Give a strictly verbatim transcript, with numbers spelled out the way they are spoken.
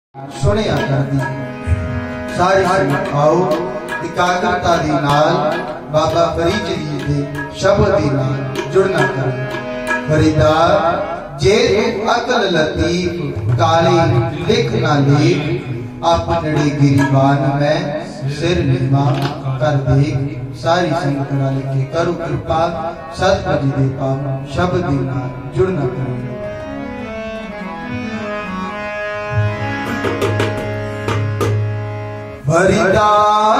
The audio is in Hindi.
सुनिया कर दी सारी आओ एकाग्रता दी नाल बाबा फरीद जी दे शब्द दी नाल जुड़ना कर फरीदा जे अकल लतीफ काली लिख ना लेख अपने गिरिबान में सिर निमा कर दे सारी संगत नाल के करो कृपा सतपति दे पाव शब्द दी नाल जुड़ना कर फरीदा